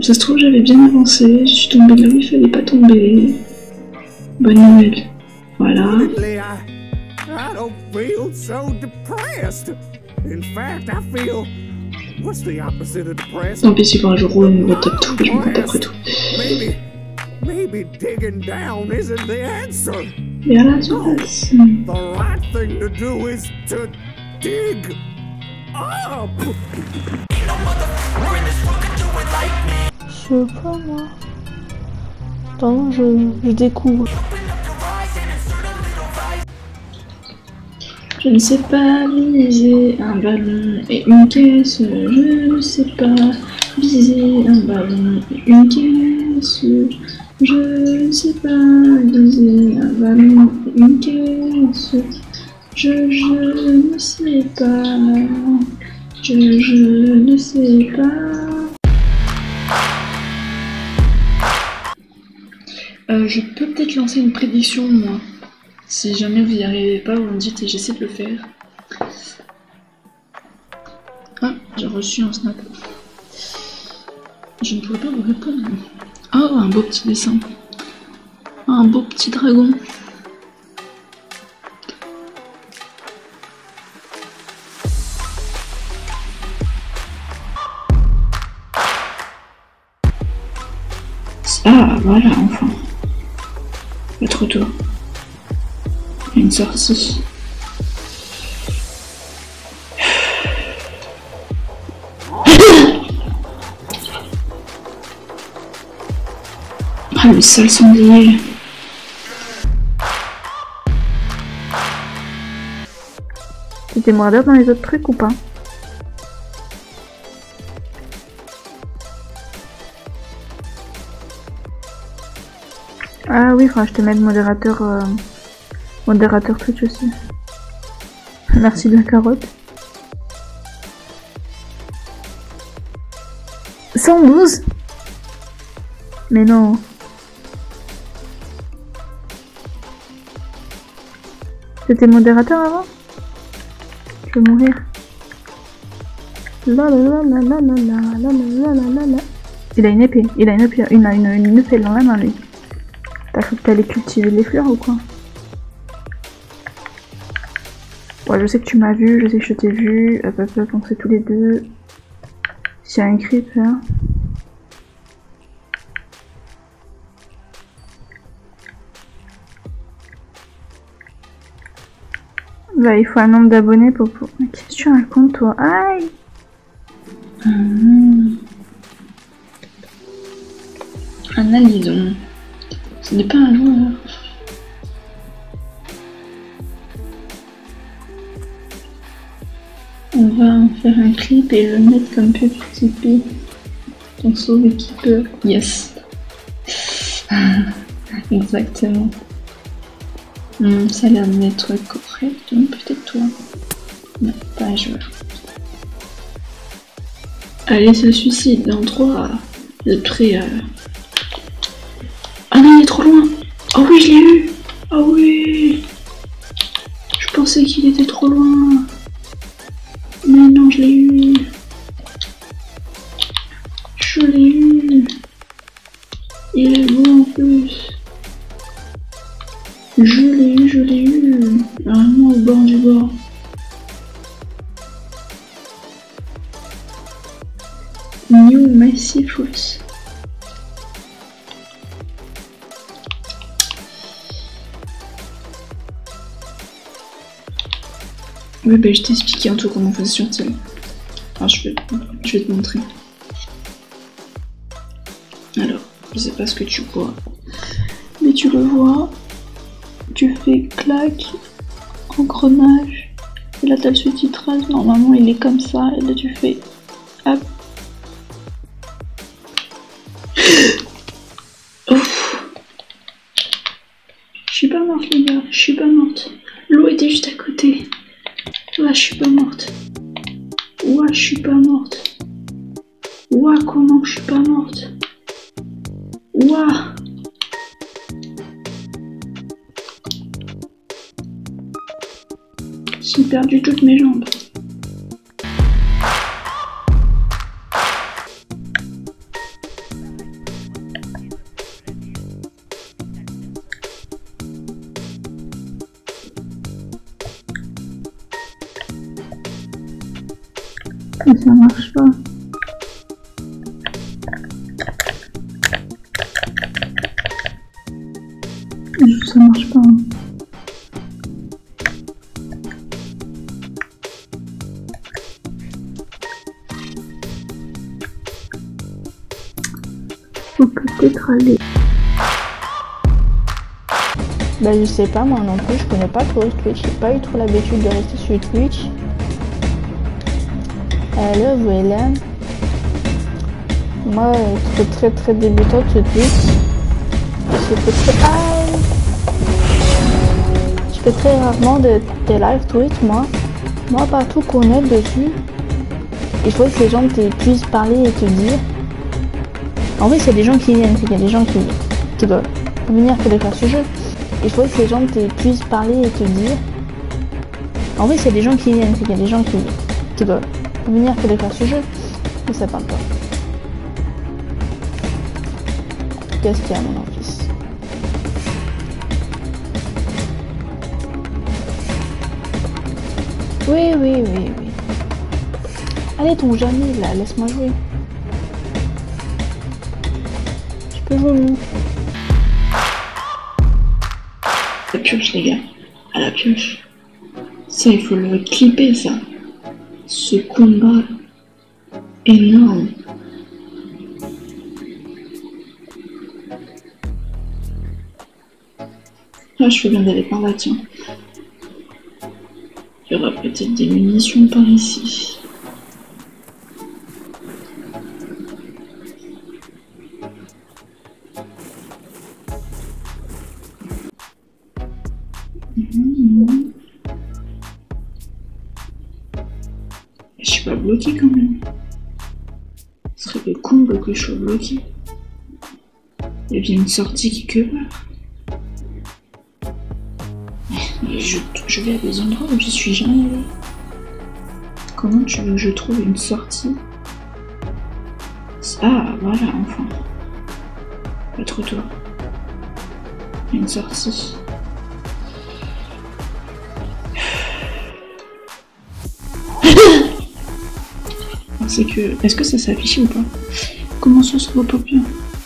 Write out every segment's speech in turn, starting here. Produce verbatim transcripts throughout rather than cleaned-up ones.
Ça se trouve, j'avais bien avancé, je suis tombée là où il fallait pas tomber. Bonne nouvelle. Voilà. I don't feel so depressed. In fact, I feel what's the opposite of depressed? Tant pis si pour un jour où on me tape tout, je m'en compte après tout. Maybe, maybe digging down isn't the answer. Et à la surface. The right thing to do is to dig up. Je sais pas moi. Attends, je, je découvre. Je ne sais pas viser un ballon et une caisse. Je ne sais pas viser un ballon et une caisse. Je ne sais pas viser un ballon et une caisse. Je, je ne sais pas. Je, je ne sais pas. Euh, je peux peut-être lancer une prédiction, moi. Si jamais vous n'y arrivez pas, vous me dites et j'essaie de le faire. Ah, j'ai reçu un snap. Je ne pourrais pas vous répondre. Oh, un beau petit dessin. Un beau petit dragon. Ah, voilà, enfin. Votre tour. Une sortie. Ah, le sale sanglier. T'étais mordeur dans les autres trucs ou pas? Ah oui, faudra que je te mette modérateur, euh, modérateur Twitch aussi. Merci de la carotte. cent douze? Mais non. T'étais modérateur avant? Je vais mourir. La la la la la la la la la la la. Il a une épée, il a une épée, il a une, une épée dans la main lui. T'as cru que t'allais cultiver les fleurs ou quoi? Ouais, je sais que tu m'as vu, je sais que je t'ai vu. Hop hop hop, on sait tous les deux. S'il y a un creep là. Là, il faut un nombre d'abonnés pour... pour... Qu'est-ce que tu racontes, toi? Aïe! Mmh. Analysons. Ce n'est pas un joueur. On va en faire un clip et le mettre comme publicité. On sauve équipeur. Yes. Exactement. Mmh, ça a l'air d'être correct, donc peut-être toi. Non, pas un joueur. Allez, se suicide dans trois. Vous êtes prêts à... Ah non, il est trop loin. Oh oui, je l'ai eu. Oh oui. Je pensais qu'il était trop loin. Mais non, je l'ai eu. Je l'ai eu. Il est beau en plus. Je l'ai eu, je l'ai eu. Vraiment au bord du bord. New Massive Fools. Oui, bah je t'ai expliqué un peu comment on faisait sur Till. Alors je vais, je vais te montrer. Alors, je sais pas ce que tu vois, mais tu le vois. Tu fais clac, engrenage, et là t'as le sous-titrage. Normalement il est comme ça, et là tu fais hop. Ouf. Je suis pas morte les gars, je suis pas morte. L'eau était juste à côté. Là je suis pas morte. Ouah, je suis pas morte. Ouah, comment je suis pas morte. Ouah. J'ai perdu toutes mes jambes. Mais ça marche pas. Ça marche pas. Faut peut-être aller. Bah je sais pas moi non plus, je connais pas trop Twitch, j'ai pas eu trop l'habitude de rester sur Twitch. Alors voilà. Moi très très très débutante sur Twitch. Je fais très... Ah je fais très rarement de, des live Twitch moi. Moi pas tout connaître dessus. Il faut que les gens te, puissent parler et te dire. En vrai c'est des gens qui viennent, il y a des gens qui, qui doivent venir pour faire ce jeu. Il faut que les gens te, puissent parler et te dire. En vrai, c'est des gens qui viennent, il y a des gens qui, qui doivent venir pour faire ce jeu. Mais ça parle pas. Qu'est-ce qu'il y a, mon fils? Oui, oui, oui, oui. Allez, ton Jamil, là, laisse-moi jouer. Je peux jouer, mon. À la pioche, les gars. À la pioche. Ça, il faut le clipper, ça. Ce combat énorme. Ah, je fais bien d'aller par là, tiens. Il y aura peut-être des munitions par ici. Mmh. Je suis pas bloqué quand même. Ce serait le comble que je sois bloqué. Il y a bien une sortie qui que je, je vais à des endroits où je suis jamais allé. Comment tu veux que je trouve une sortie? Ah voilà, enfin. Pas trop tôt. Il y a une sortie. C'est que... Est-ce que ça s'affiche ou pas? Comment ça se voit pas bien?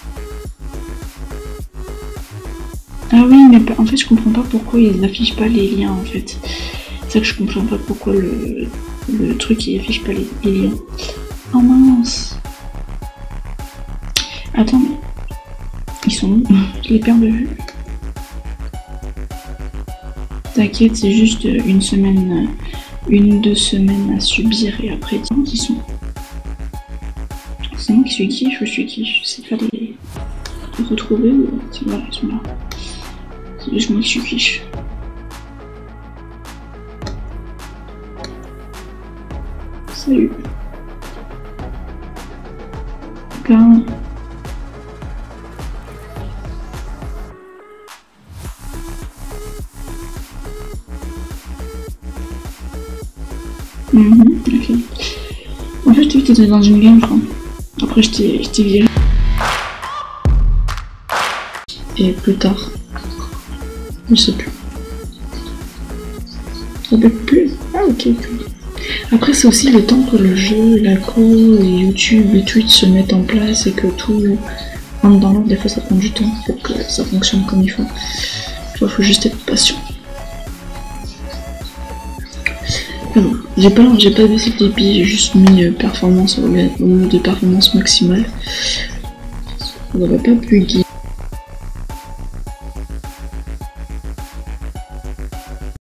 Ah oui, mais en fait je comprends pas pourquoi ils n'affichent pas les liens en fait. C'est ça que je comprends pas pourquoi le, le truc il affiche pas les, les liens. Oh mince. Attends, ils sont où? Je les perds de vue. T'inquiète, c'est juste une semaine, une deux semaines à subir et après ils sont. C'est moi qui suis quiche ou je suis quiche? Je sais pas les, les retrouver ou... Voilà, ils sont là. C'est juste moi qui suis quiche. Salut. Là. Mmh, ok. En fait, tu étais dans une game, je crois. Après, je t'ai viré. Et plus tard. Je sais plus. Ça peut plus. Ah, ok. Après, c'est aussi le temps que le jeu, la co, et YouTube et Twitch se mettent en place et que tout rentre dans l'ordre. Des fois, ça prend du temps pour que ça fonctionne comme il faut. Il faut juste être patient. Alors, j'ai pas, j'ai pas baissé le débit, j'ai juste mis euh, performance au mode de performance maximale. On va pas bugger.